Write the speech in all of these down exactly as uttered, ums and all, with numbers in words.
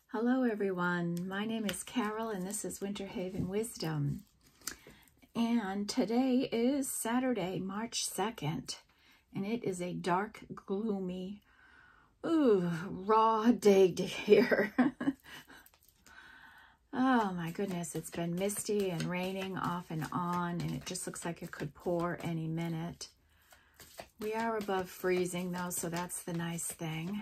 Hello everyone, my name is Carol and this is Winter Haven Wisdom. And today is Saturday, March second, and it is a dark, gloomy, ooh, raw day here. Oh my goodness, it's been misty and raining off and on, and it just looks like it could pour any minute. We are above freezing though, so that's the nice thing.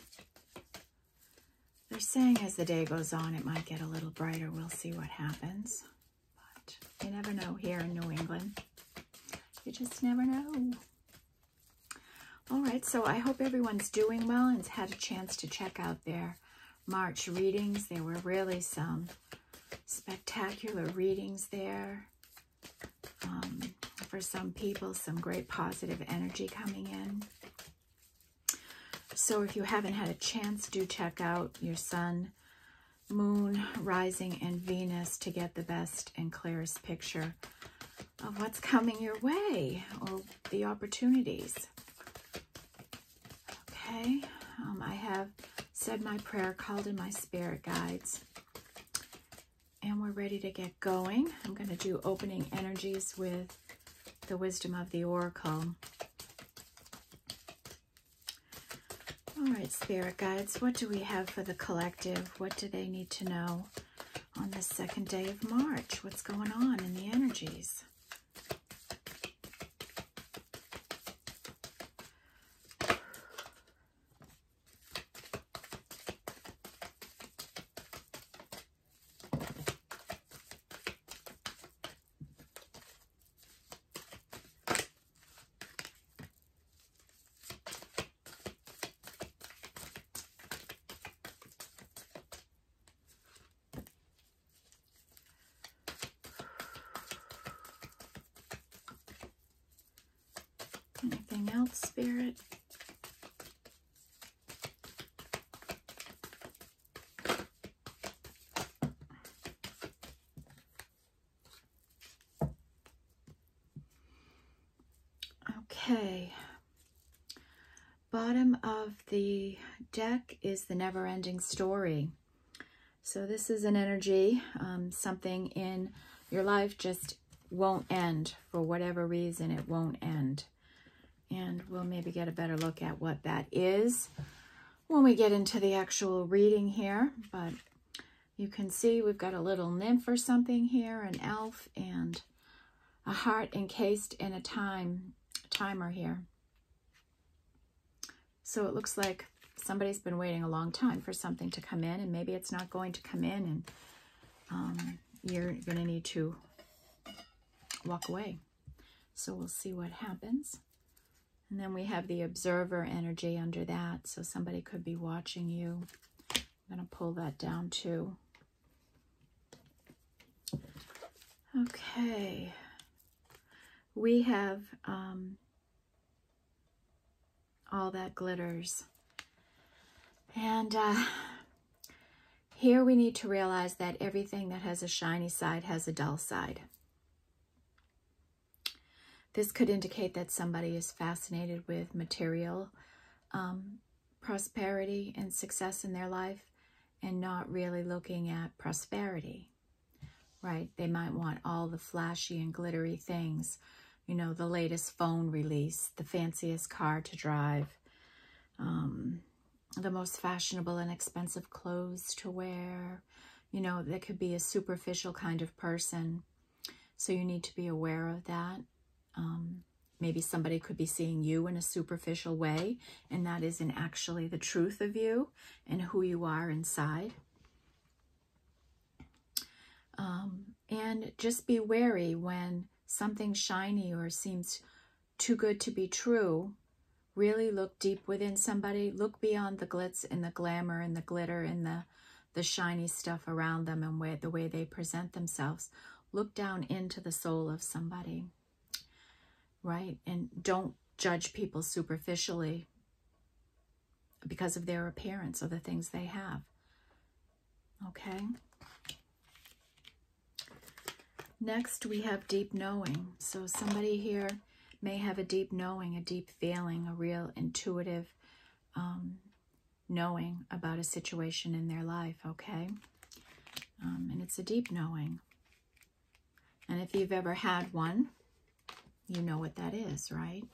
They're saying as the day goes on, it might get a little brighter. We'll see what happens. But you never know here in New England. You just never know. All right, so I hope everyone's doing well and had a chance to check out their March readings. There were really some spectacular readings there. Um, for some people, some great positive energy coming in. So if you haven't had a chance, do check out your sun, moon, rising, and Venus to get the best and clearest picture of what's coming your way or the opportunities. Okay, um, I have said my prayer, called in my spirit guides, and we're ready to get going. I'm going to do opening energies with the wisdom of the Oracle. All right, spirit guides, what do we have for the collective? What do they need to know on this second day of March? What's going on in the energies? Anything else, Spirit? Okay. Bottom of the deck is the never-ending story. So this is an energy, um, something in your life just won't end. For whatever reason, it won't end. And we'll maybe get a better look at what that is when we get into the actual reading here. But you can see we've got a little nymph or something here, an elf, and a heart encased in a time timer here. So it looks like somebody's been waiting a long time for something to come in, and maybe it's not going to come in, and um, you're going to need to walk away. So we'll see what happens. And then we have the observer energy under that. So somebody could be watching you. I'm going to pull that down too. Okay. We have um, all that glitters. And uh, here we need to realize that everything that has a shiny side has a dull side. This could indicate that somebody is fascinated with material um, prosperity and success in their life and not really looking at prosperity, right? They might want all the flashy and glittery things, you know, the latest phone release, the fanciest car to drive, um, the most fashionable and expensive clothes to wear. You know, that could be a superficial kind of person. So you need to be aware of that. Um, maybe somebody could be seeing you in a superficial way, and that isn't actually the truth of you and who you are inside. Um, and just be wary when something shiny or seems too good to be true. Really look deep within somebody. Look beyond the glitz and the glamour and the glitter and the, the shiny stuff around them and where, the way they present themselves. Look down into the soul of somebody. Right? And don't judge people superficially because of their appearance or the things they have. Okay? Next, we have deep knowing. So somebody here may have a deep knowing, a deep feeling, a real intuitive um, knowing about a situation in their life, okay? Um, and it's a deep knowing. And if you've ever had one, you know what that is, right?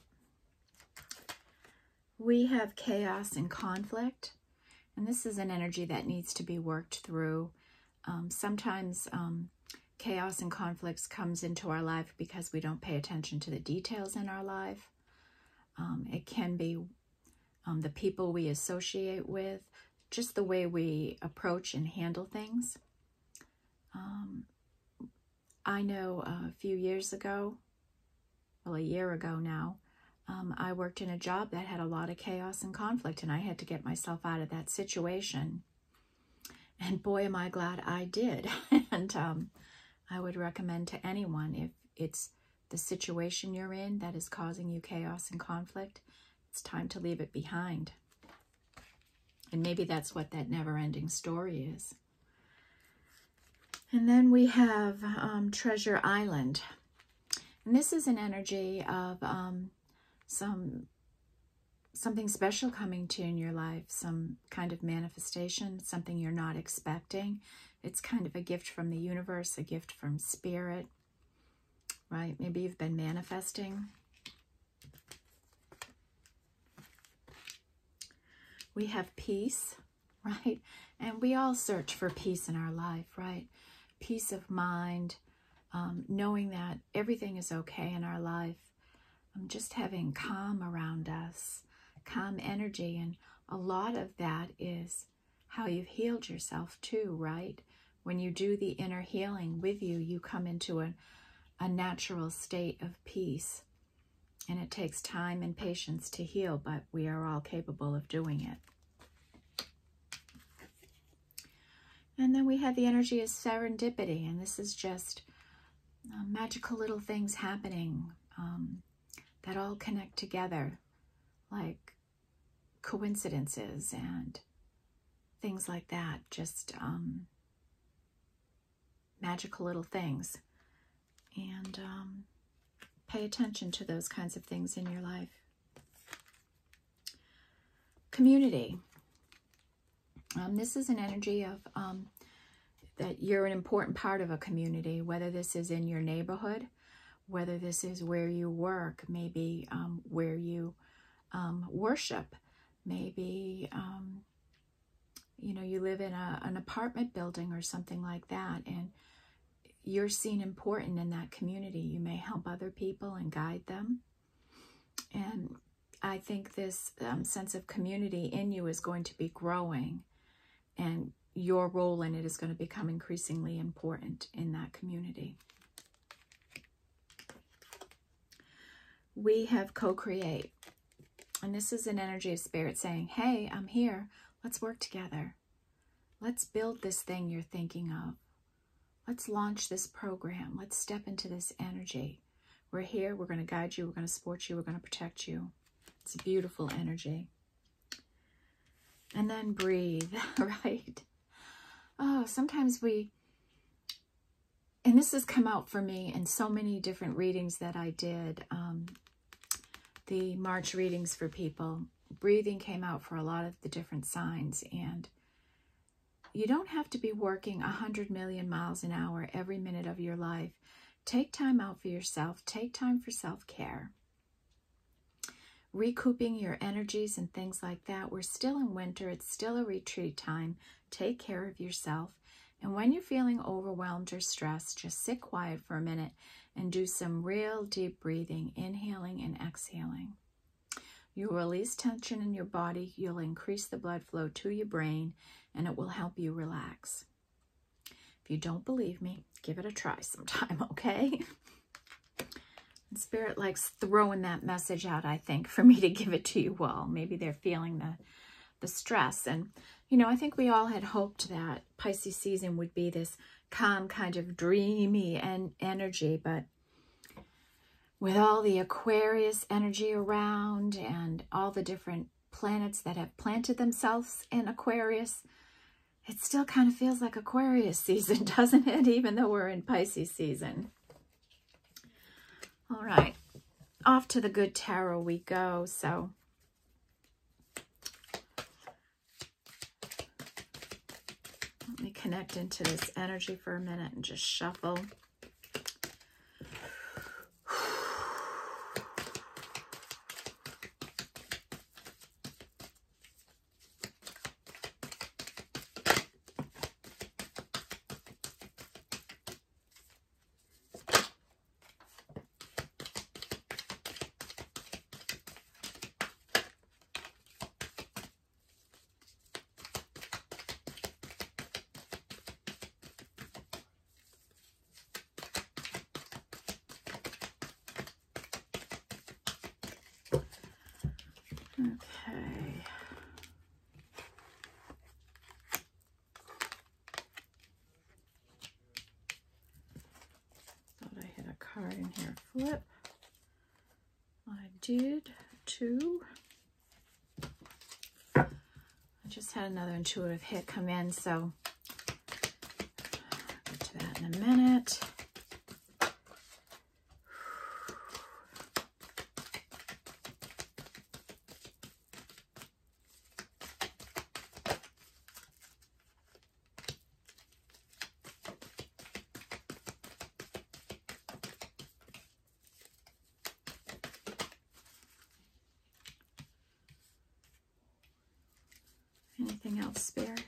We have chaos and conflict. And this is an energy that needs to be worked through. Um, sometimes um, chaos and conflicts comes into our life because we don't pay attention to the details in our life. Um, it can be um, the people we associate with, just the way we approach and handle things. Um, I know a few years ago, well, a year ago now, um, I worked in a job that had a lot of chaos and conflict, and I had to get myself out of that situation. And boy, am I glad I did. And um, I would recommend to anyone, if it's the situation you're in that is causing you chaos and conflict, it's time to leave it behind. And maybe that's what that never-ending story is. And then we have um, Treasure Island. And this is an energy of um, some something special coming to you in your life, some kind of manifestation, something you're not expecting. It's kind of a gift from the universe, a gift from spirit, right? Maybe you've been manifesting. We have peace, right? And we all search for peace in our life, right? Peace of mind, um, knowing that everything is okay in our life. Um, just having calm around us, calm energy. And a lot of that is how you've healed yourself too, right? When you do the inner healing with you, you come into a, a natural state of peace. And it takes time and patience to heal, but we are all capable of doing it. And then we have the energy of serendipity, and this is just uh, magical little things happening um, that all connect together, like coincidences and things like that, just um, magical little things. And um, pay attention to those kinds of things in your life. Community. Um, this is an energy of um, that you're an important part of a community, whether this is in your neighborhood, whether this is where you work, maybe um, where you um, worship, maybe, um, you know, you live in a, an apartment building or something like that, and you're seen important in that community. You may help other people and guide them. And I think this um, sense of community in you is going to be growing, and your role in it is going to become increasingly important in that community. We have co-create. And this is an energy of spirit saying, hey, I'm here. Let's work together. Let's build this thing you're thinking of. Let's launch this program. Let's step into this energy. We're here. We're going to guide you. We're going to support you. We're going to protect you. It's a beautiful energy. And then breathe, right? Oh, sometimes we, and this has come out for me in so many different readings that I did, um, the March readings for people. Breathing came out for a lot of the different signs, and you don't have to be working one hundred million miles an hour every minute of your life. Take time out for yourself. Take time for self-care. Recouping your energies and things like that. We're still in winter. It's still a retreat time. Take care of yourself. And when you're feeling overwhelmed or stressed, just sit quiet for a minute and do some real deep breathing, inhaling and exhaling. You'll release tension in your body. You'll increase the blood flow to your brain, and it will help you relax. If you don't believe me, give it a try sometime, okay? And Spirit likes throwing that message out, I think, for me to give it to you all. Maybe they're feeling the, the stress. And, you know, I think we all had hoped that Pisces season would be this calm, kind of dreamy and energy. But with all the Aquarius energy around and all the different planets that have planted themselves in Aquarius, it still kind of feels like Aquarius season, doesn't it? Even though we're in Pisces season. All right, off to the good tarot we go. So Let me connect into this energy for a minute and just shuffle. Okay. Thought I had a card in here. Flip. I did too. I just had another intuitive hit come in, so I'll get to that in a minute. Anything else, Spirit?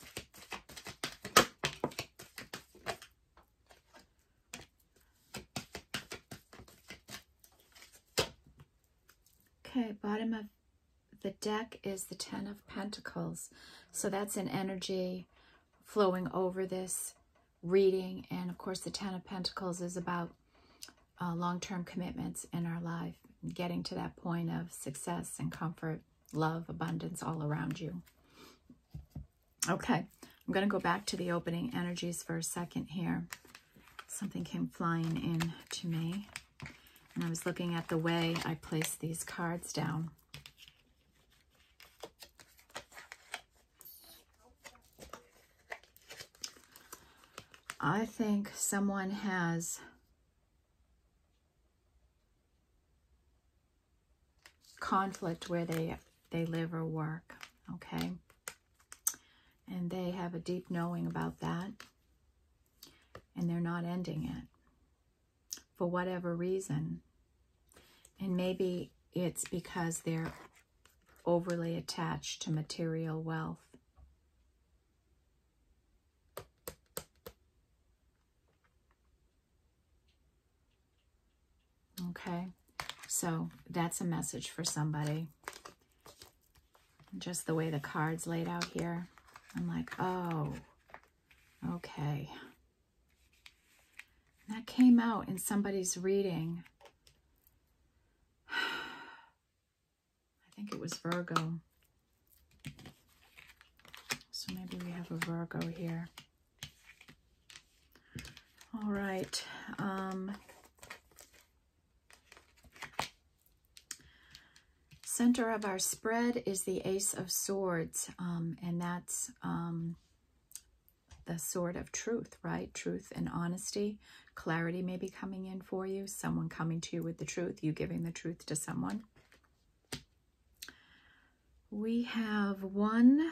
Okay, bottom of the deck is the Ten of Pentacles. So that's an energy flowing over this reading. And of course, the Ten of Pentacles is about uh, long-term commitments in our life, getting to that point of success and comfort, love, abundance all around you. Okay, I'm going to go back to the opening energies for a second here. Something came flying in to me, and I was looking at the way I placed these cards down. I think someone has conflict where they, they live or work, okay? And they have a deep knowing about that, and they're not ending it for whatever reason. And maybe it's because they're overly attached to material wealth. Okay, so that's a message for somebody. Just the way the cards laid out here. I'm like, oh, okay. That came out in somebody's reading. I think it was Virgo. So maybe we have a Virgo here. All right. Um, center of our spread is the Ace of Swords, um, and that's um, the sword of truth, right? Truth and honesty. Clarity may be coming in for you. Someone coming to you with the truth. You giving the truth to someone. We have one.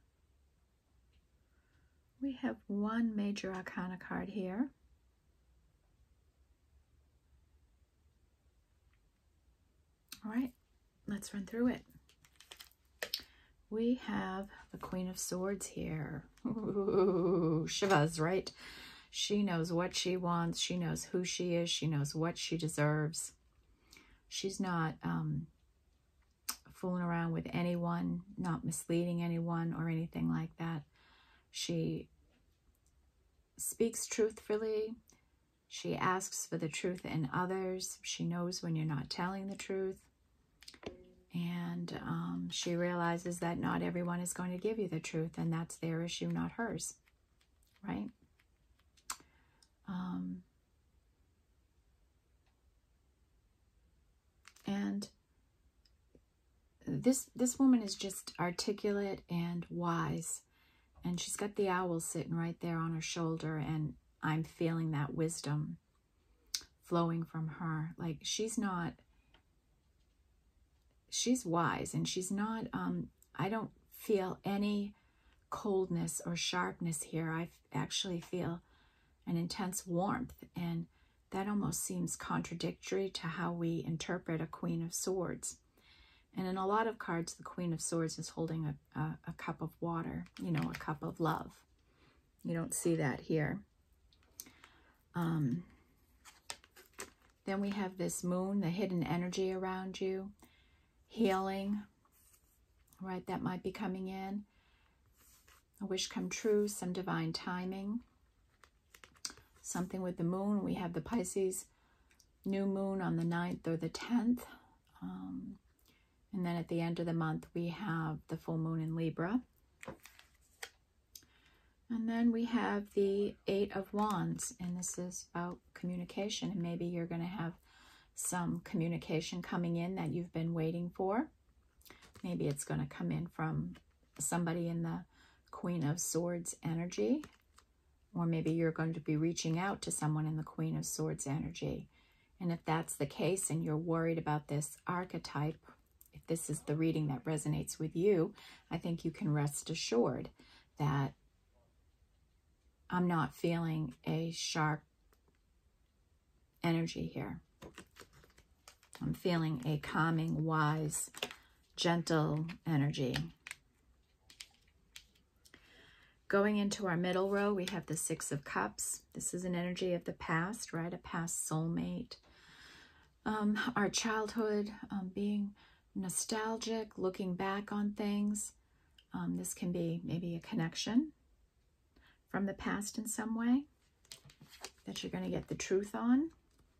We have one major arcana card here. All right. Let's run through it. We have the Queen of Swords here. Ooh, Shivas, right? She knows what she wants. She knows who she is. She knows what she deserves. She's not um, fooling around with anyone, not misleading anyone or anything like that. She speaks truthfully. She asks for the truth in others. She knows when you're not telling the truth. And um, she realizes that not everyone is going to give you the truth, and that's their issue, not hers, right? Um, and this this woman is just articulate and wise, and she's got the owl sitting right there on her shoulder, and I'm feeling that wisdom flowing from her. Like, she's not... She's wise, and she's not, um, I don't feel any coldness or sharpness here. I actually feel an intense warmth, and that almost seems contradictory to how we interpret a Queen of Swords. And in a lot of cards, the Queen of Swords is holding a, a, a cup of water, you know, a cup of love. You don't see that here. Um, then we have this moon, the hidden energy around you, healing, right? That might be coming in. A wish come true, some divine timing. Something with the moon. We have the Pisces new moon on the ninth or the tenth. Um, and then at the end of the month, we have the full moon in Libra. And then we have the Eight of Wands, and this is about communication. And maybe you're going to have some communication coming in that you've been waiting for. Maybe it's going to come in from somebody in the Queen of Swords energy. Or maybe you're going to be reaching out to someone in the Queen of Swords energy. And if that's the case and you're worried about this archetype, if this is the reading that resonates with you, I think you can rest assured that I'm not feeling a sharp energy here. I'm feeling a calming, wise, gentle energy. Going into our middle row, we have the Six of Cups. This is an energy of the past, right? A past soulmate. Um, our childhood, um, being nostalgic, looking back on things. Um, this can be maybe a connection from the past in some way that you're going to get the truth on.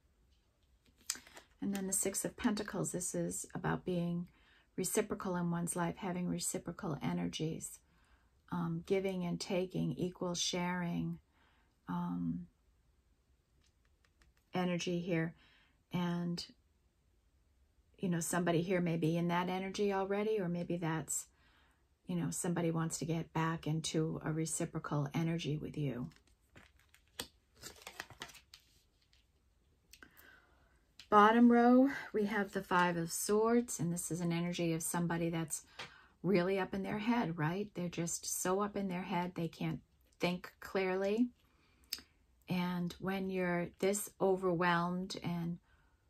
And then the Six of Pentacles. This is about being reciprocal in one's life, having reciprocal energies. Um, giving and taking, equal sharing um, energy here. And, you know, somebody here may be in that energy already, or maybe that's, you know, somebody wants to get back into a reciprocal energy with you. Bottom row, we have the Five of Swords, and this is an energy of somebody that's really up in their head, right? They're just so up in their head, they can't think clearly. And when you're this overwhelmed and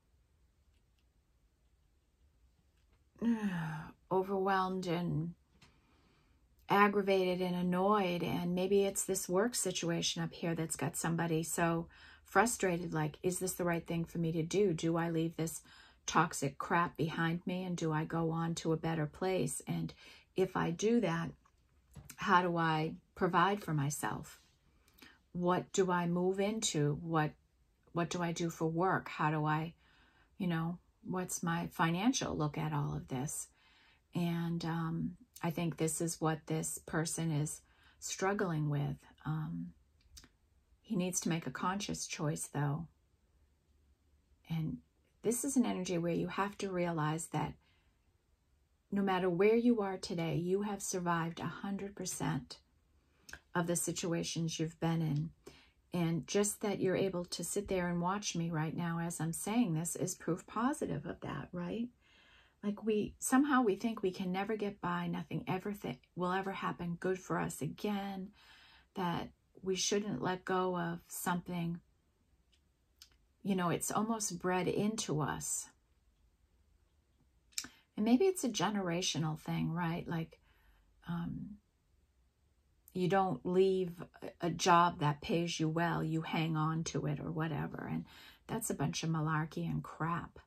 uh, overwhelmed and aggravated and annoyed, and maybe it's this work situation up here that's got somebody so frustrated, like, is this the right thing for me to do? Do I leave this toxic crap behind me, and do I go on to a better place? And if I do that, how do I provide for myself? What do I move into? What what do I do for work? How do I, you know, what's my financial look at all of this? And um, I think this is what this person is struggling with. Um, he needs to make a conscious choice, though. And this is an energy where you have to realize that no matter where you are today, you have survived one hundred percent of the situations you've been in. And just that you're able to sit there and watch me right now as I'm saying this is proof positive of that, right? Like we, somehow we think we can never get by, nothing ever th- will ever happen good for us again, that we shouldn't let go of something. You know, it's almost bred into us. And maybe it's a generational thing, right? Like, um, you don't leave a job that pays you well, you hang on to it or whatever. And that's a bunch of malarkey and crap.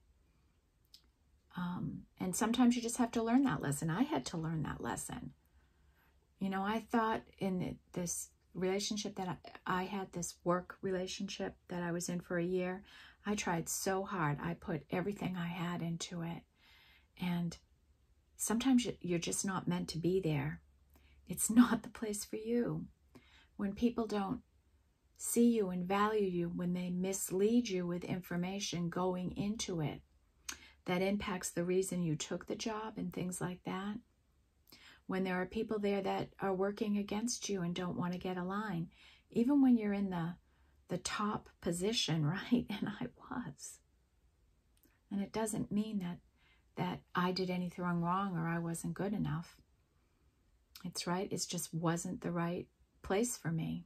Um, and sometimes you just have to learn that lesson. I had to learn that lesson. You know, I thought in the, this relationship that I, I had, this work relationship that I was in for a year, I tried so hard. I put everything I had into it. And sometimes you're just not meant to be there. It's not the place for you. When people don't see you and value you, when they mislead you with information going into it that impacts the reason you took the job and things like that. When there are people there that are working against you and don't want to get a line, even when you're in the, the top position, right? And I was. And it doesn't mean that that I did anything wrong or I wasn't good enough. It's right. It just wasn't the right place for me.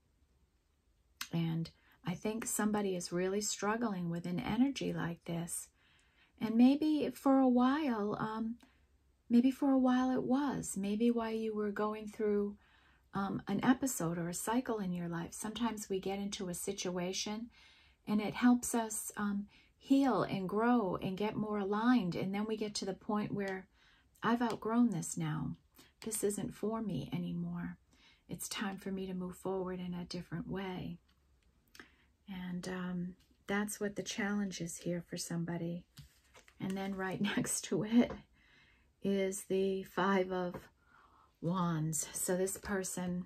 And I think somebody is really struggling with an energy like this. And maybe for a while, um, maybe for a while it was. Maybe while you were going through um, an episode or a cycle in your life. Sometimes we get into a situation and it helps us um, heal and grow and get more aligned. And then we get to the point where I've outgrown this now. This isn't for me anymore. It's time for me to move forward in a different way. And um, that's what the challenge is here for somebody. And then right next to it is the Five of Wands. So this person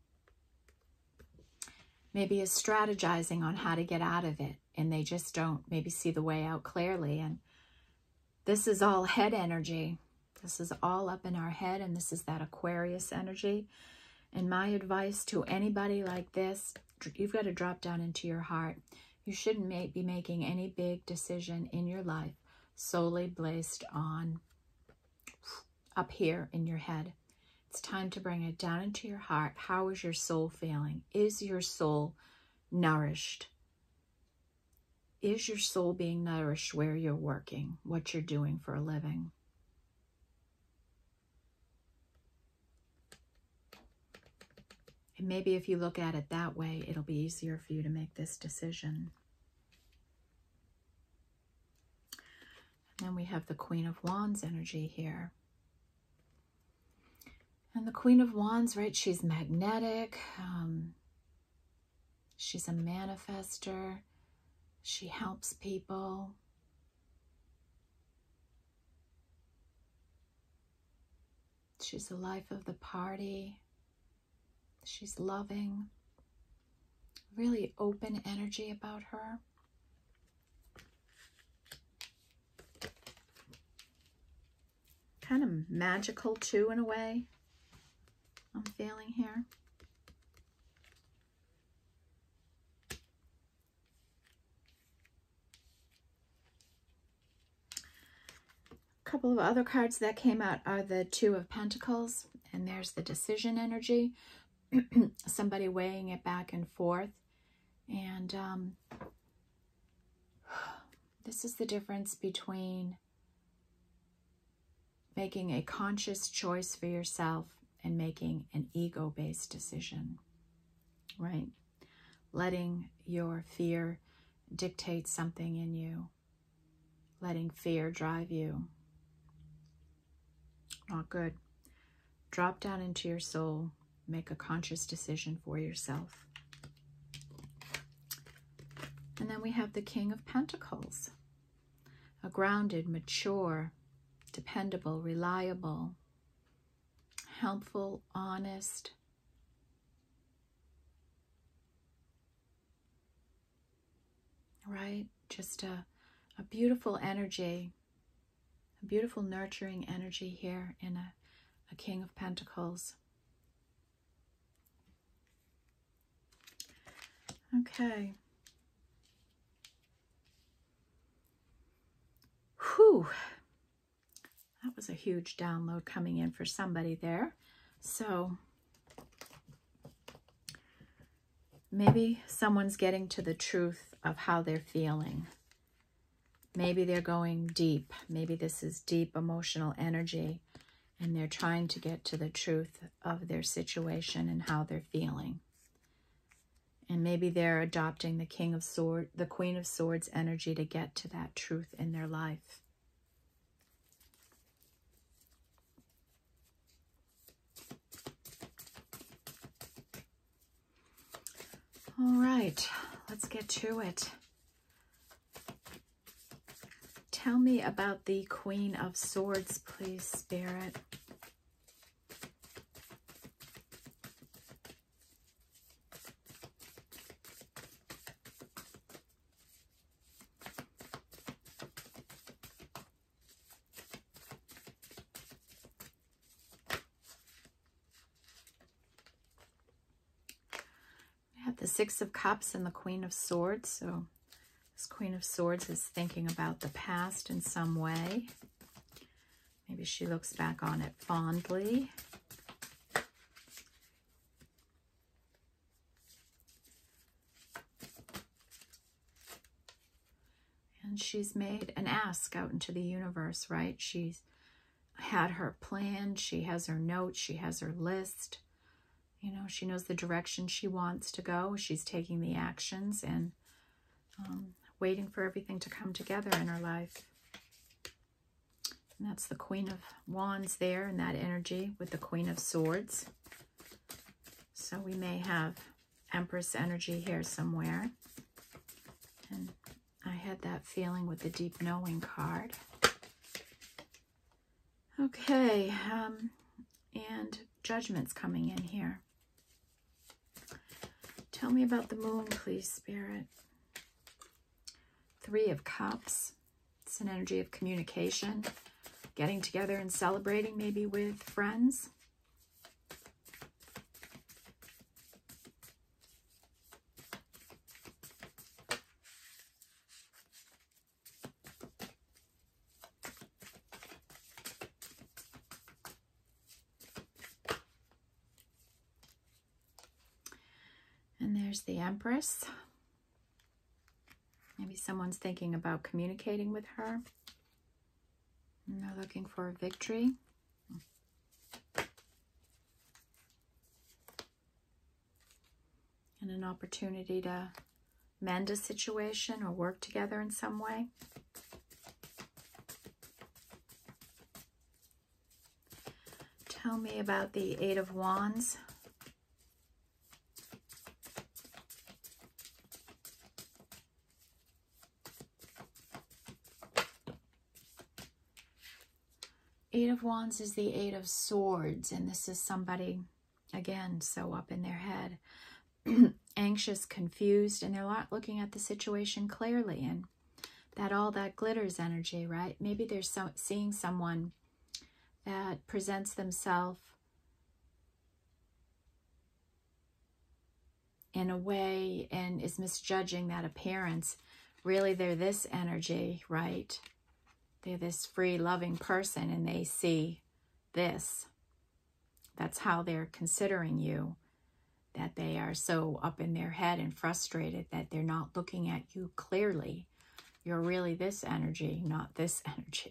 maybe is strategizing on how to get out of it, and they just don't maybe see the way out clearly. And this is all head energy. This is all up in our head, and this is that Aquarius energy. And my advice to anybody like this, you've got to drop down into your heart. You shouldn't make, be making any big decision in your life solely based on up here in your head. It's time to bring it down into your heart. How is your soul feeling? Is your soul nourished? Is your soul being nourished where you're working, what you're doing for a living? And maybe if you look at it that way, it'll be easier for you to make this decision. And then we have the Queen of Wands energy here. And the Queen of Wands, right, she's magnetic. Um, she's a manifester. She helps people. She's the life of the party. She's loving. Really open energy about her. Kind of magical too, in a way, I'm feeling here. A couple of other cards that came out are the Two of Pentacles, and there's the decision energy. Somebody weighing it back and forth. And um, this is the difference between making a conscious choice for yourself and making an ego-based decision, right? Letting your fear dictate something in you. Letting fear drive you. Not good. Drop down into your soul. Make a conscious decision for yourself. And then we have the King of Pentacles. A grounded, mature, dependable, reliable, helpful, honest, right? Just a, a beautiful energy, a beautiful nurturing energy here in a, a King of Pentacles. Okay. Whew. That was a huge download coming in for somebody there. So maybe someone's getting to the truth of how they're feeling. Maybe they're going deep. Maybe this is deep emotional energy, and they're trying to get to the truth of their situation and how they're feeling. And maybe they're adopting the King of Swords, the Queen of Swords energy to get to that truth in their life. All right, let's get to it. Tell me about the Queen of Swords, please, Spirit. The Six of Cups and the Queen of Swords. So this Queen of Swords is thinking about the past in some way. Maybe she looks back on it fondly. And she's made an ask out into the universe, right? She's had her plan. She has her notes. She has her list. You know, she knows the direction she wants to go. She's taking the actions and um, waiting for everything to come together in her life. And that's the Queen of Wands there in that energy with the Queen of Swords. So we may have Empress energy here somewhere. And I had that feeling with the Deep Knowing card. Okay, um, and Judgment's coming in here. Tell me about the Moon, please, Spirit. Three of Cups. It's an energy of communication, getting together and celebrating maybe with friends. And there's the Empress. Maybe someone's thinking about communicating with her. And they're looking for a victory. And an opportunity to mend a situation or work together in some way. Tell me about the Eight of Wands. Eight of Wands is the Eight of Swords, and this is somebody, again, so up in their head, anxious, confused, and they're not looking at the situation clearly, and that all that glitters energy, right? Maybe they're so, seeing someone that presents themselves in a way and is misjudging that appearance. Really, they're this energy, right? They're this free, loving person, and they see this. That's how they're considering you, that they are so up in their head and frustrated that they're not looking at you clearly. You're really this energy, not this energy.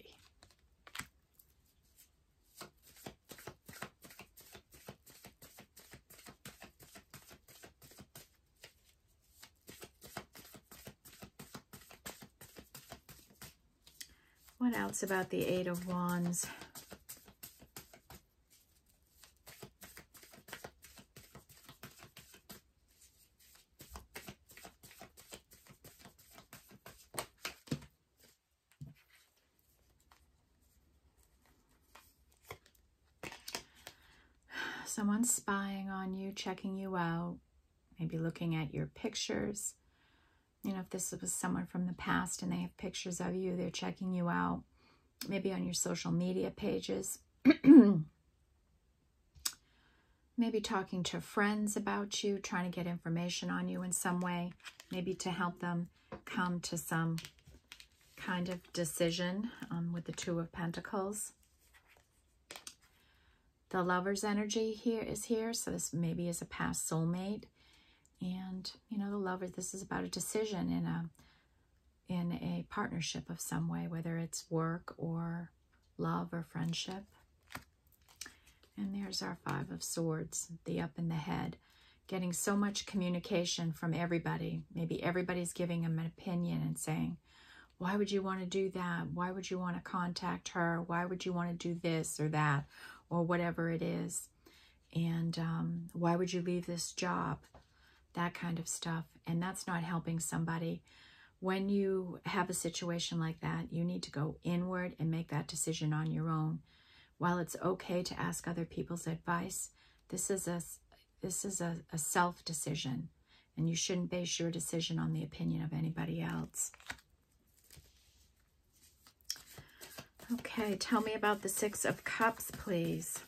What else about the Eight of Wands? Someone's spying on you, checking you out, maybe looking at your pictures. You know, if this was someone from the past and they have pictures of you, they're checking you out, maybe on your social media pages. Maybe talking to friends about you, trying to get information on you in some way, maybe to help them come to some kind of decision um, with the Two of Pentacles. The Lover's energy here is here, so this maybe is a past soulmate. And, you know, the Lover, this is about a decision in a, in a partnership of some way, whether it's work or love or friendship. And there's our Five of Swords, the up in the head, getting so much communication from everybody. Maybe everybody's giving them an opinion and saying, why would you want to do that? Why would you want to contact her? Why would you want to do this or that or whatever it is? And um, why would you leave this job? That kind of stuff. And that's not helping somebody. When you have a situation like that, you need to go inward and make that decision on your own. While it's okay to ask other people's advice, this is a, this is a, a self-decision, and you shouldn't base your decision on the opinion of anybody else. Okay, tell me about the Six of Cups, please.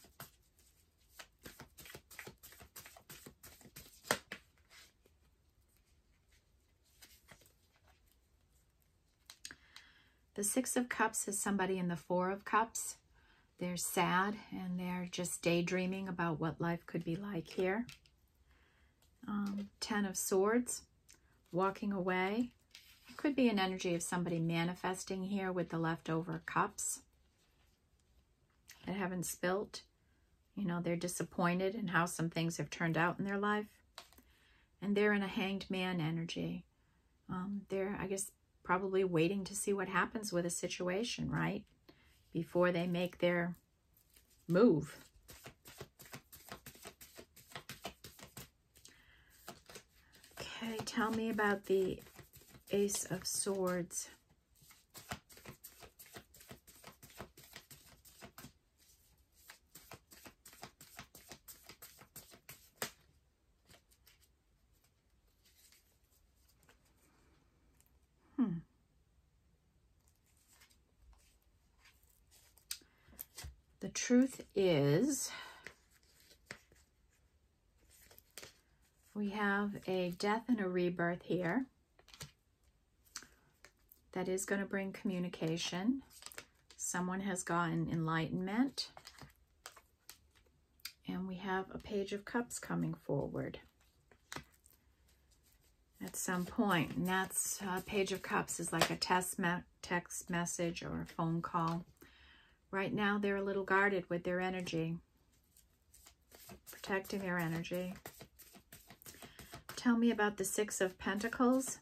The Six of Cups is somebody in the Four of Cups. They're sad and they're just daydreaming about what life could be like here. Um, Ten of Swords, walking away Could be an energy of somebody manifesting here with the leftover cups that haven't spilt. You know, they're disappointed in how some things have turned out in their life. And they're in a hanged man energy. Um, they're, I guess, probably waiting to see what happens with a situation, right? Before they make their move. Okay, tell me about the Ace of Swords. Hmm. The truth is, we have a death and a rebirth here. That is going to bring communication. Someone has gotten enlightenment. And we have a Page of Cups coming forward at some point. And that's, uh, Page of Cups is like a test me text message or a phone call. Right now, they're a little guarded with their energy. Protecting their energy. Tell me about the Six of Pentacles.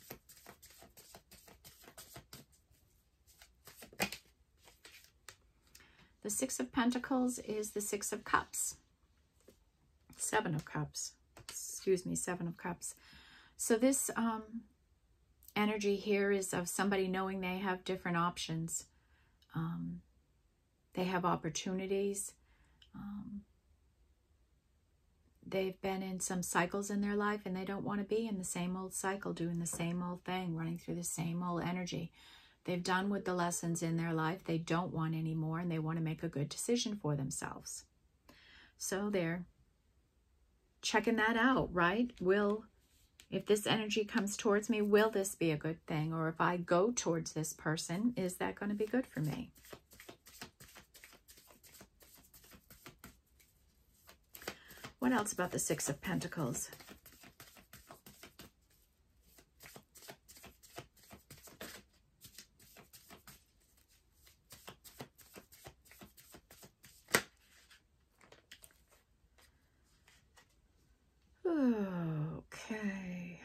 The Six of Pentacles is the Six of Cups. Seven of Cups. Excuse me, Seven of Cups. So this um, energy here is of somebody knowing they have different options. Um, they have opportunities. Um, they've been in some cycles in their life and they don't want to be in the same old cycle, doing the same old thing, running through the same old energy. They've done with the lessons in their life. They don't want any more, and they want to make a good decision for themselves. So they're checking that out, right? Will, if this energy comes towards me, will this be a good thing? Or if I go towards this person, is that going to be good for me? What else about the Six of Pentacles? Okay.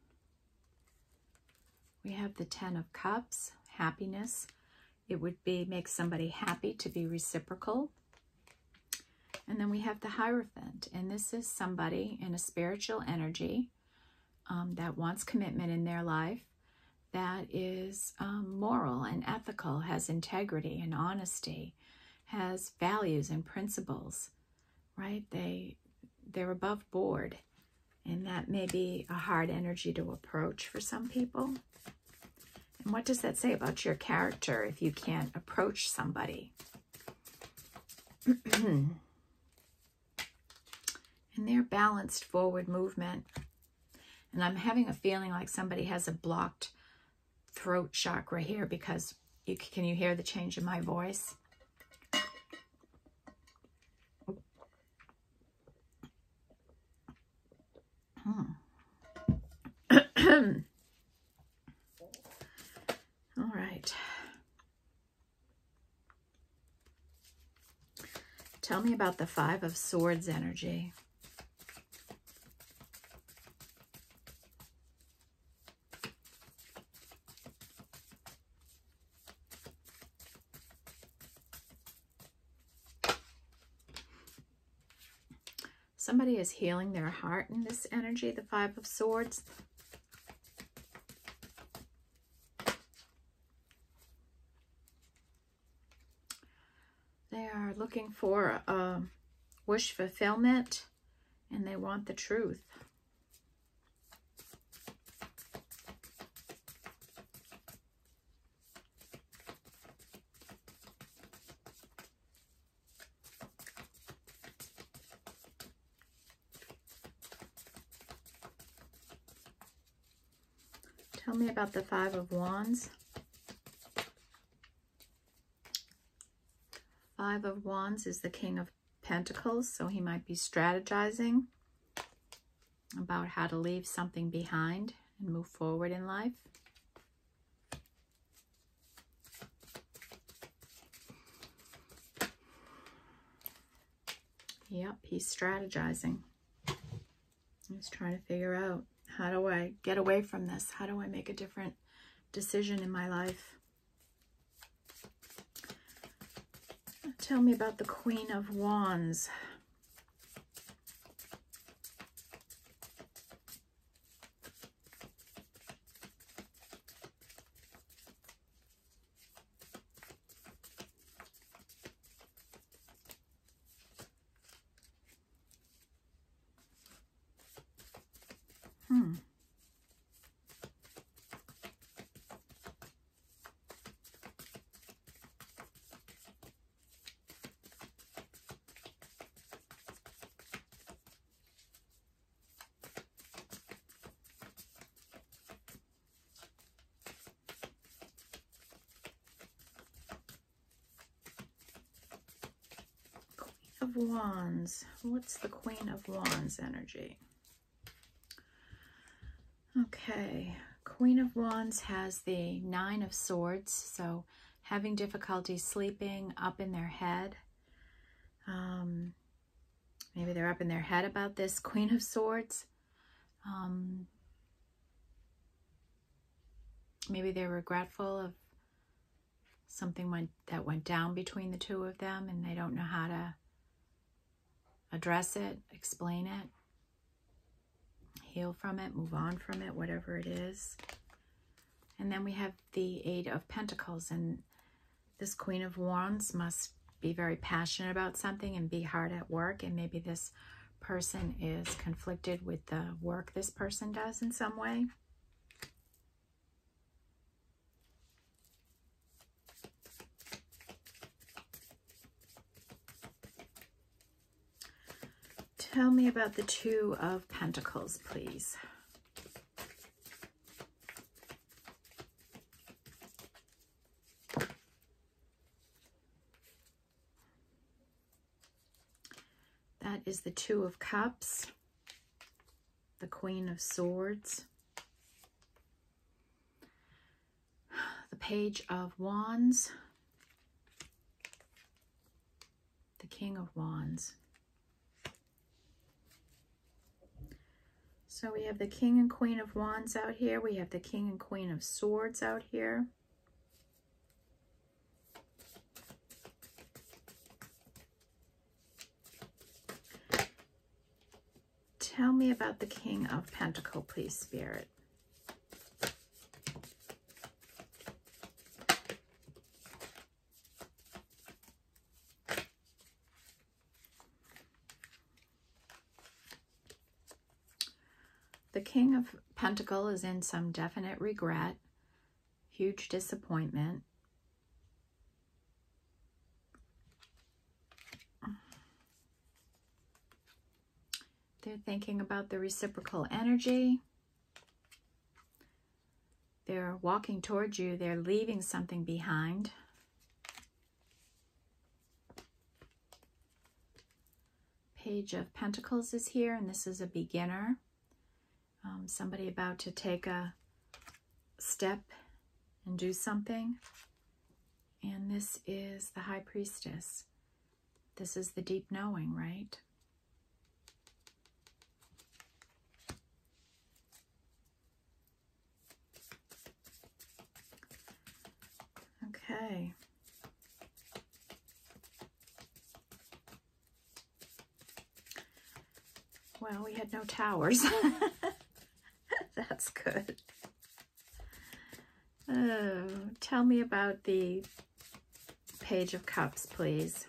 We have the Ten of Cups, happiness. It would be make somebody happy to be reciprocal. And then we have the Hierophant, and this is somebody in a spiritual energy um, that wants commitment in their life, that is um, moral and ethical, has integrity and honesty, has values and principles, right? They, they're above board, and that may be a hard energy to approach for some people. And what does that say about your character if you can't approach somebody? And their balanced forward movement. And I'm having a feeling like somebody has a blocked throat chakra here because you, can you hear the change in my voice? Hmm. All right. Tell me about the Five of Swords energy. Somebody is healing their heart in this energy, the Five of Swords. They are looking for a wish fulfillment, and they want the truth. Tell me about the Five of Wands. Five of Wands is the King of Pentacles, so he might be strategizing about how to leave something behind and move forward in life. Yep, he's strategizing. He's trying to figure out, how do I get away from this? How do I make a different decision in my life? Tell me about the Queen of Wands. Hmm. Of Wands. What's the Queen of Wands energy? Okay, Queen of Wands has the Nine of Swords, so having difficulty sleeping, up in their head. Um, maybe they're up in their head about this Queen of Swords. Um, maybe they're regretful of something went, that went down between the two of them, and they don't know how to address it, explain it, heal from it, move on from it, whatever it is. And then we have the Eight of Pentacles, and this Queen of Wands must be very passionate about something and be hard at work, and maybe this person is conflicted with the work this person does in some way. Tell me about the Two of Pentacles, please. That is the Two of Cups, the Queen of Swords, the Page of Wands, the King of Wands. So we have the King and Queen of Wands out here. We have the King and Queen of Swords out here. Tell me about the King of Pentacles, please, Spirit. The King of Pentacles is in some definite regret, huge disappointment. They're thinking about the reciprocal energy. They're walking towards you. They're leaving something behind. Page of Pentacles is here, and this is a beginner. Um, somebody about to take a step and do something. And this is the High Priestess. This is the deep knowing, right? Okay. Well, we had no towers. That's good. Oh, tell me about the Page of Cups, please.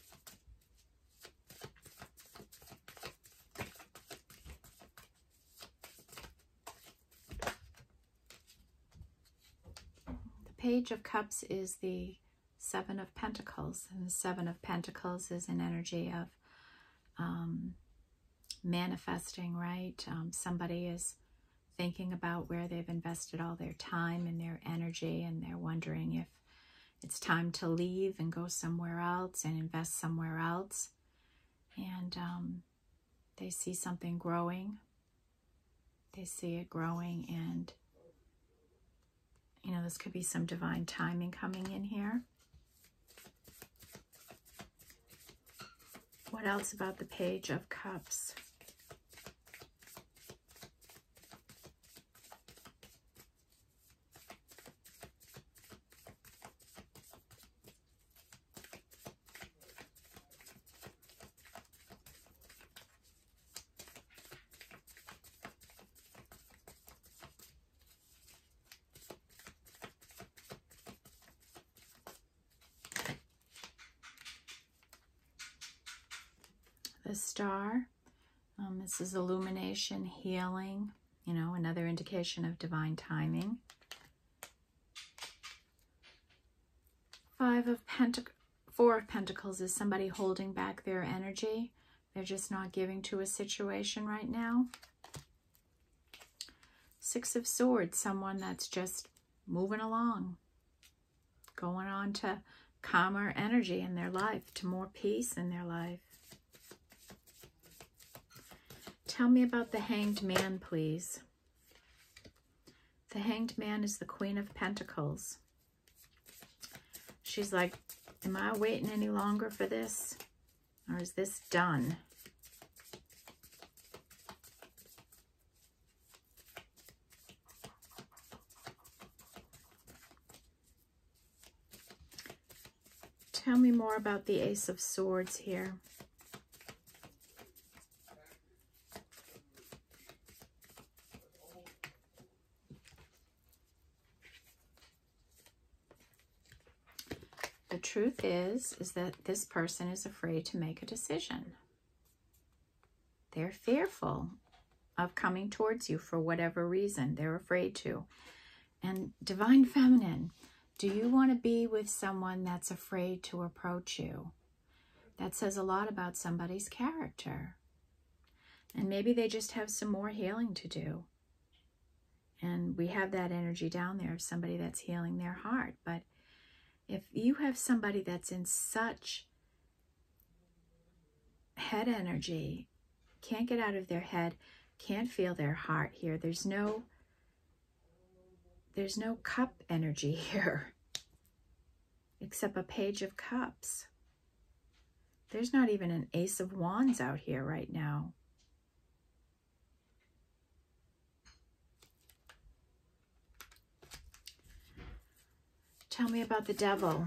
The Page of Cups is the Seven of Pentacles, and the Seven of Pentacles is an energy of um, manifesting, right? Um, somebody is thinking about where they've invested all their time and their energy, and they're wondering if it's time to leave and go somewhere else and invest somewhere else. And um, they see something growing. They see it growing, and, you know, this could be some divine timing coming in here. What What else about the Page of Cups? The Star. Um, this is illumination, healing, you know, another indication of divine timing. Five of Pentacles, Four of Pentacles is somebody holding back their energy. They're just not giving to a situation right now. Six of Swords, someone that's just moving along, going on to calmer energy in their life, to more peace in their life. Tell me about the Hanged Man, please. The Hanged Man is the Queen of Pentacles. She's like, am I waiting any longer for this? Or is this done? Tell me more about the Ace of Swords here. The truth is, is that this person is afraid to make a decision. They're fearful of coming towards you for whatever reason. They're afraid to. And Divine Feminine, do you want to be with someone that's afraid to approach you? That says a lot about somebody's character. And maybe they just have some more healing to do. And we have that energy down there of somebody that's healing their heart. But if you have somebody that's in such head energy, can't get out of their head, can't feel their heart here, there's no, there's no cup energy here, except a Page of Cups. There's not even an Ace of Wands out here right now. Tell me about the Devil.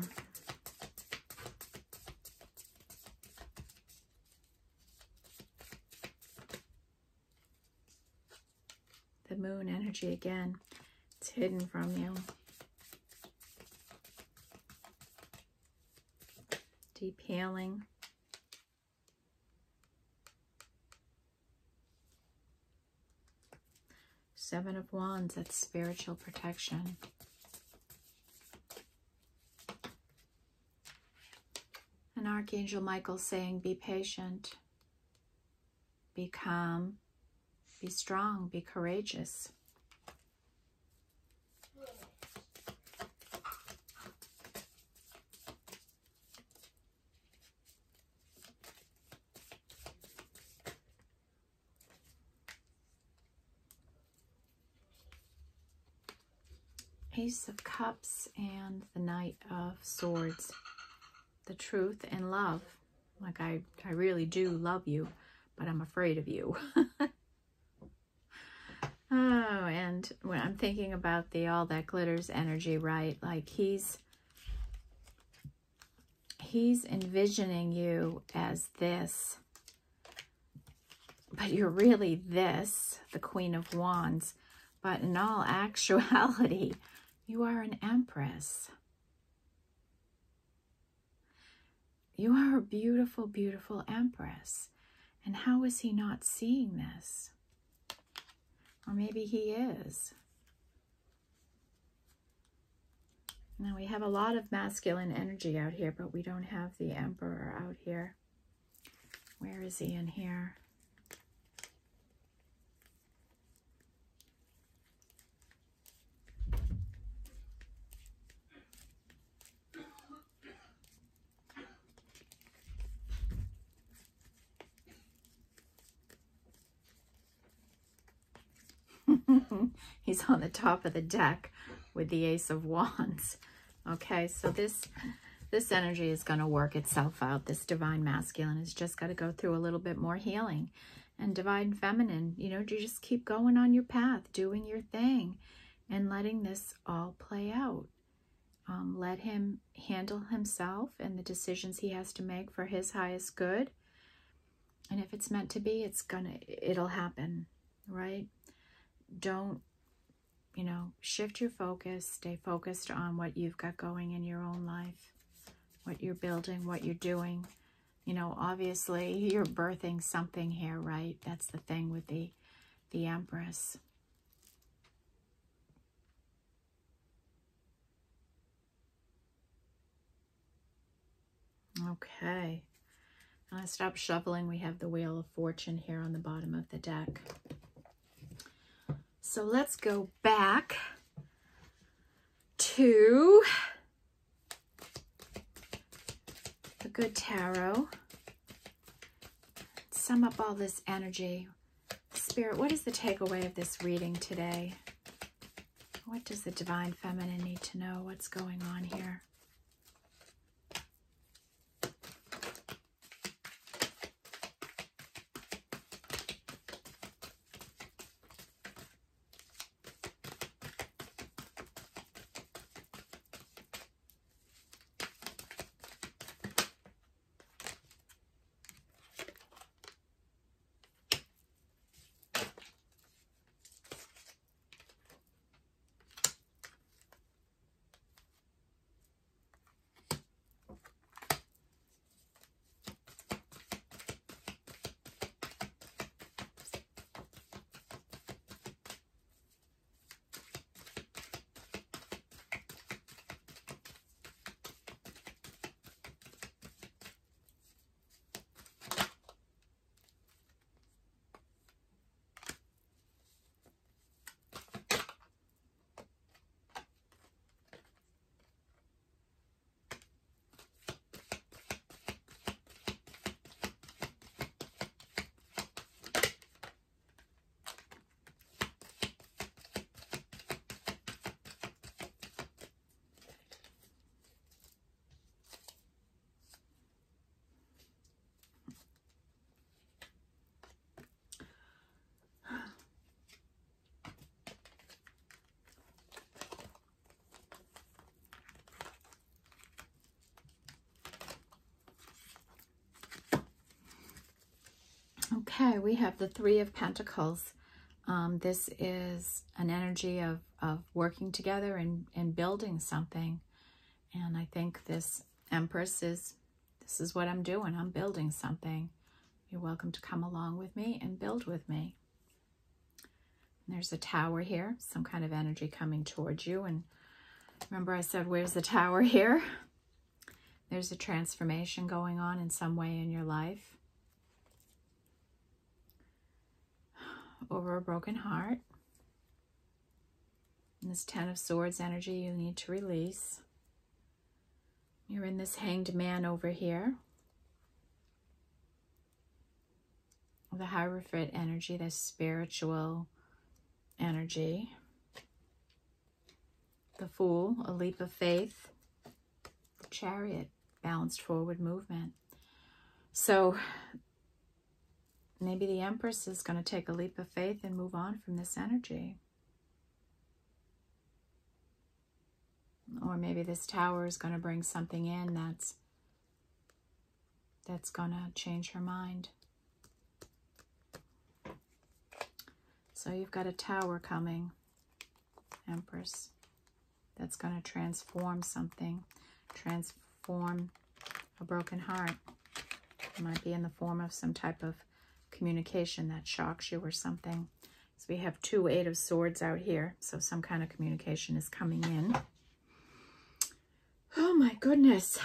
The Moon energy again. It's hidden from you. Deep healing. Seven of Wands, that's spiritual protection. And Archangel Michael saying, be patient, be calm, be strong, be courageous. Ace of Cups and the Knight of Swords. The truth and love. Like, I, I really do love you, but I'm afraid of you. Oh, and when I'm thinking about the All That Glitters energy, right? Like, he's, he's envisioning you as this, but you're really this, the Queen of Wands. But in all actuality, you are an Empress. You are a beautiful, beautiful Empress. And how is he not seeing this? Or maybe he is. Now, we have a lot of masculine energy out here, but we don't have the Emperor out here. Where is he in here? He's on the top of the deck with the Ace of Wands. Okay, so this this energy is going to work itself out. This divine masculine has just got to go through a little bit more healing. And divine feminine, you know, you just keep going on your path, doing your thing, and letting this all play out. Um, let him handle himself and the decisions he has to make for his highest good. And if it's meant to be, it's gonna, it'll happen, right? Don't, you know, shift your focus, stay focused on what you've got going in your own life, what you're building, what you're doing. You know, obviously you're birthing something here, right? That's the thing with the, the Empress. Okay. I'm gonna stop shuffling. We have the Wheel of Fortune here on the bottom of the deck. So let's go back to the Good Tarot. Sum up all this energy. Spirit, what is the takeaway of this reading today? What does the Divine Feminine need to know? What's going on here? Okay, we have the Three of Pentacles. Um, this is an energy of, of working together and, and building something. And I think this Empress is, this is what I'm doing. I'm building something. You're welcome to come along with me and build with me. And there's a Tower here, some kind of energy coming towards you. And remember I said, where's the Tower here? There's a transformation going on in some way in your life. Over a broken heart. And this Ten of Swords energy you need to release. You're in this Hanged Man over here. The Hierophant energy, this spiritual energy. The Fool, a leap of faith. Chariot, balanced forward movement. So maybe the Empress is going to take a leap of faith and move on from this energy. Or maybe this Tower is going to bring something in that's that's going to change her mind. So you've got a Tower coming, Empress, that's going to transform something, transform a broken heart. It might be in the form of some type of communication that shocks you or something. So we have two Eight of Swords out here. So some kind of communication is coming in. Oh my goodness.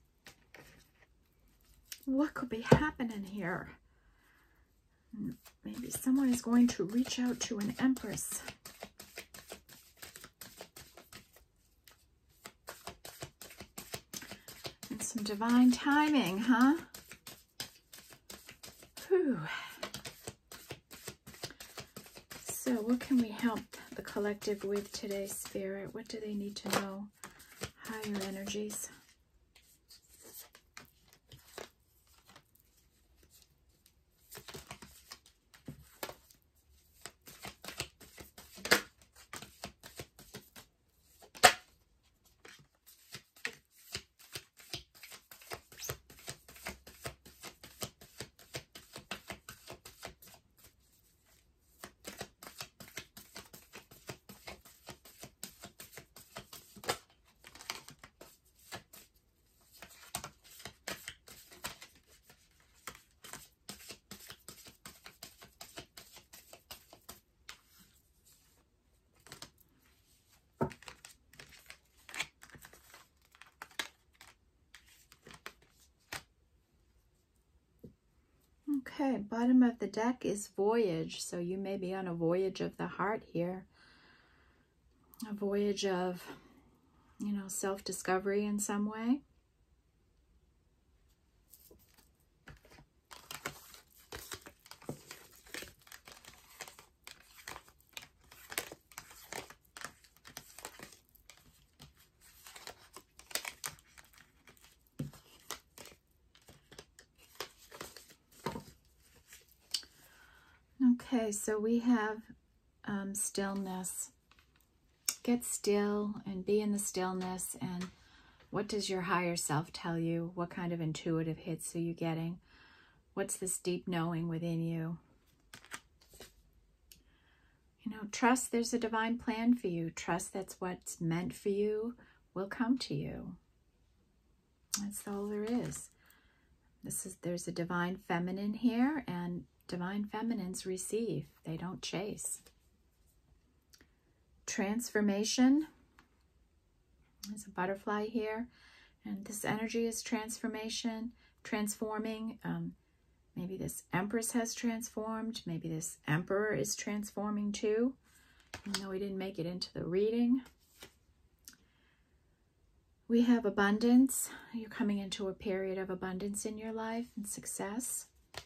What could be happening here? Maybe someone is going to reach out to an Empress. And some divine timing, huh? Whew. So what can we help the collective with today, Spirit? What do they need to know? Higher energies. Okay, bottom of the deck is voyage. So you may be on a voyage of the heart here. A voyage of, you know, self-discovery in some way. Okay, so we have um, stillness. Get still and be in the stillness. And what does your higher self tell you? What kind of intuitive hits are you getting? What's this deep knowing within you? You know, trust there's a divine plan for you. Trust that's what's meant for you will come to you. That's all there is. This is there's a divine feminine here, and divine feminines receive. They don't chase. Transformation. There's a butterfly here, and this energy is transformation, transforming. Um, maybe this Empress has transformed. Maybe this Emperor is transforming too, even though we didn't make it into the reading. We have abundance. You're coming into a period of abundance in your life and success.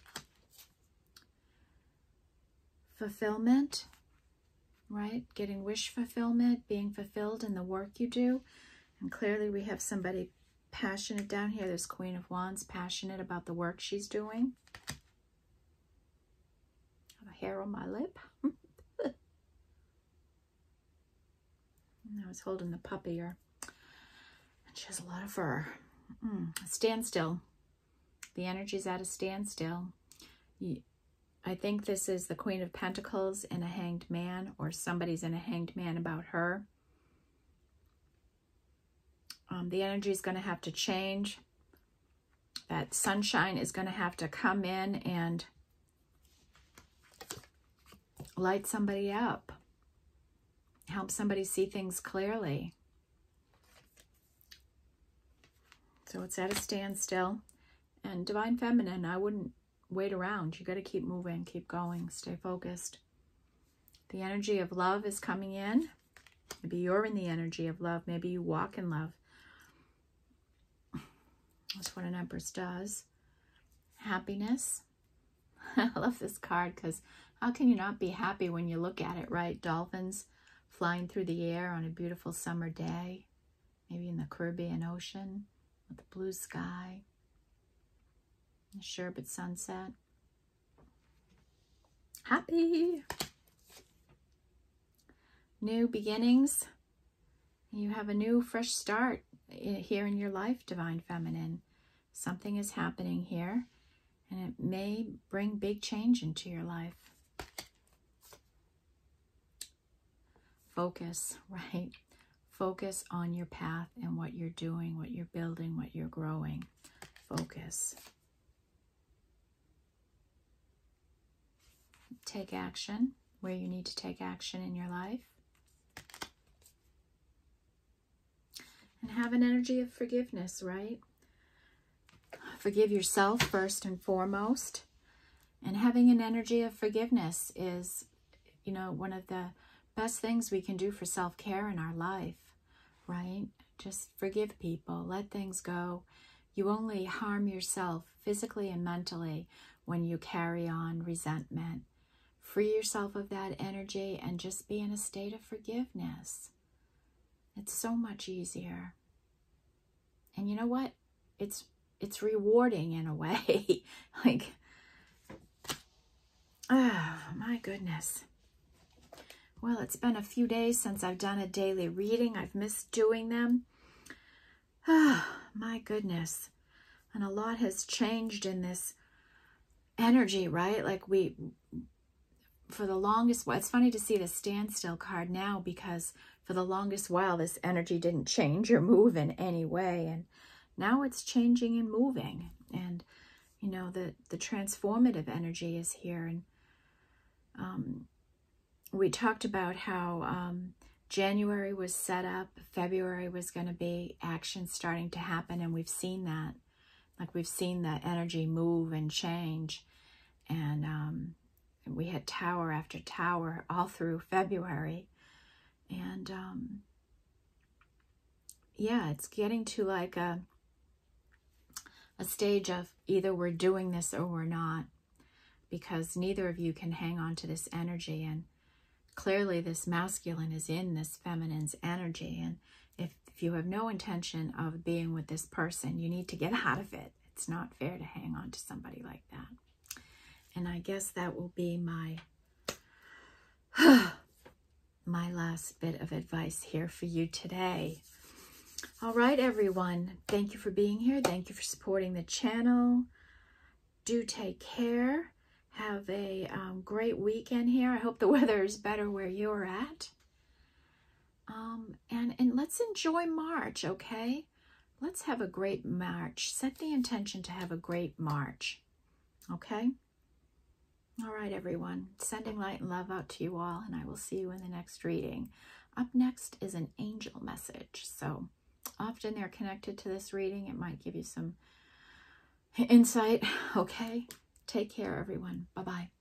Fulfillment, right? Getting wish fulfillment, being fulfilled in the work you do. And clearly we have somebody passionate down here. There's Queen of Wands, passionate about the work she's doing. I have a hair on my lip. And I was holding the puppy here. And she has a lot of fur. Mm, standstill. The energy's at a standstill. You, I think this is the Queen of Pentacles in a hanged man, or somebody's in a hanged man about her. Um, the energy is going to have to change. That sunshine is going to have to come in and light somebody up. Help somebody see things clearly. So it's at a standstill. And Divine Feminine, I wouldn't wait around. You got to keep moving, keep going, stay focused. The energy of love is coming in. Maybe you're in the energy of love. Maybe you walk in love. That's what an Empress does. Happiness. I love this card because how can you not be happy when you look at it, right? Dolphins flying through the air on a beautiful summer day. Maybe in the Caribbean Ocean with the blue sky. The sherbet sunset. Happy. New beginnings. You have a new fresh start here in your life, Divine Feminine. Something is happening here, and it may bring big change into your life. Focus, right? Focus on your path and what you're doing, what you're building, what you're growing. Focus. Take action where you need to take action in your life. And have an energy of forgiveness, right? Forgive yourself first and foremost. And having an energy of forgiveness is, you know, one of the best things we can do for self-care in our life, right? Just forgive people, let things go. You only harm yourself physically and mentally when you carry on resentment. Free yourself of that energy and just be in a state of forgiveness. It's so much easier. And you know what? It's it's rewarding in a way. Like, oh, my goodness. Well, it's been a few days since I've done a daily reading. I've missed doing them. Oh, my goodness. And a lot has changed in this energy, right? Like we, for the longest while, it's funny to see the standstill card now because for the longest while, this energy didn't change or move in any way. And now it's changing and moving. And, you know, the, the transformative energy is here. And um, we talked about how um, January was set up. February was going to be action starting to happen. And we've seen that. Like we've seen that energy move and change. And um, we had tower after tower all through February. And um, yeah, it's getting to like a, a stage of either we're doing this or we're not, because neither of you can hang on to this energy. And clearly this masculine is in this feminine's energy. And if, if you have no intention of being with this person, you need to get out of it. It's not fair to hang on to somebody like that. And I guess that will be my my last bit of advice here for you today. All right, everyone. Thank you for being here. Thank you for supporting the channel. Do take care. Have a um, great weekend here. I hope the weather is better where you're at. Um, and, and let's enjoy March, okay? Let's have a great March. Set the intention to have a great March, okay? All right, everyone. Sending light and love out to you all, and I will see you in the next reading. Up next is an angel message. So often they're connected to this reading. It might give you some insight, okay? Take care, everyone. Bye-bye.